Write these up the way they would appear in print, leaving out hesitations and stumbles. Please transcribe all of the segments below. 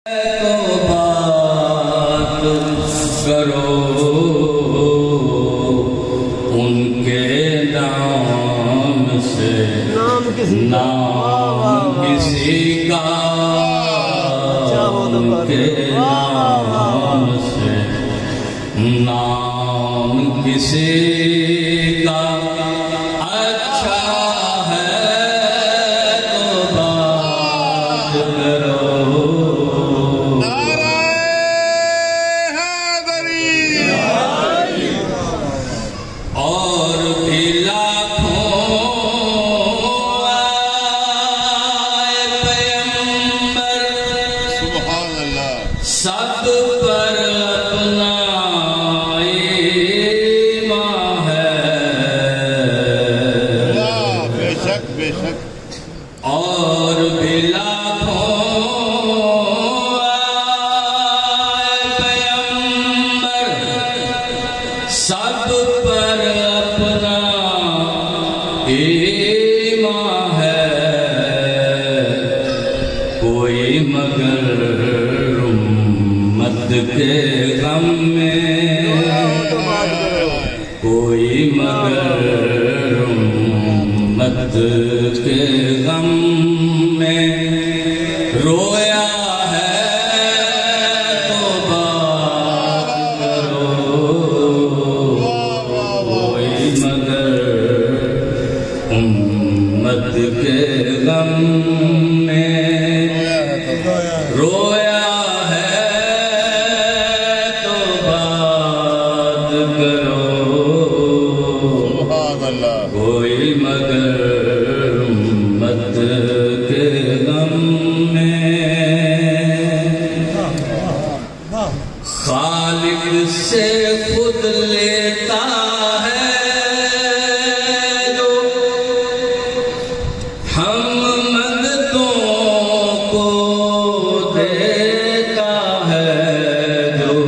تو بات کرو ان کے نام سے، نام کسی کا ان کے نام سے، نام کسی کا اچھا ہے تو بات کرو۔ اور بھی لاکھوں آئے پیغمبر، سبحان اللہ، سب پر اپنا ایمان ہے، بے شک بے شک۔ اور بھی لاکھوں آئے پیغمبر، سب پر اپنا ایمان ہے، کوئی مگر امت کے غم میں، کوئی مگر امت کے غم میں رویا ہے تو بات کرو، کوئی مگر امت کے غم میں رویا ہے تو بات کرو، کوئی مگر امت کے غم میں۔ خالق سے خود لیتا ہے جو ہم منگتوں کو دیتا ہے، جو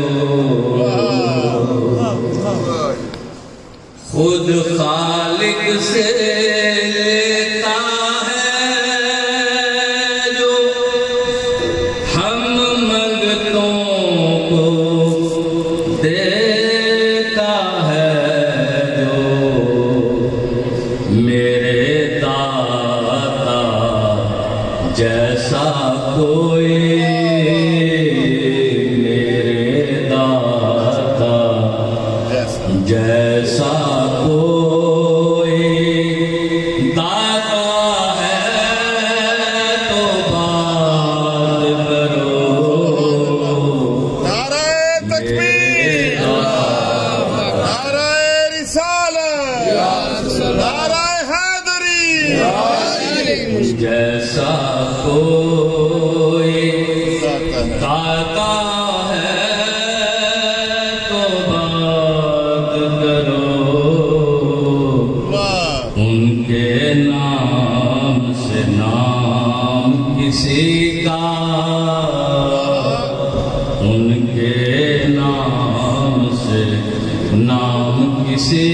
خود خالق سے لیتا ہے جو ہم منگتوں کو دیتا ہے، جو میرے داتا جیسا کوئی، میرے داتا جیسا کوئی داتا ہے تو بات کرو۔ نعرہ تکبیر، نعرہ رسالت، نعرہ حیدری، جیسا کوئی داتا ہے تو بات کرو، ان کے نام سے نام کسی کا، ان کے نام سے نام کسی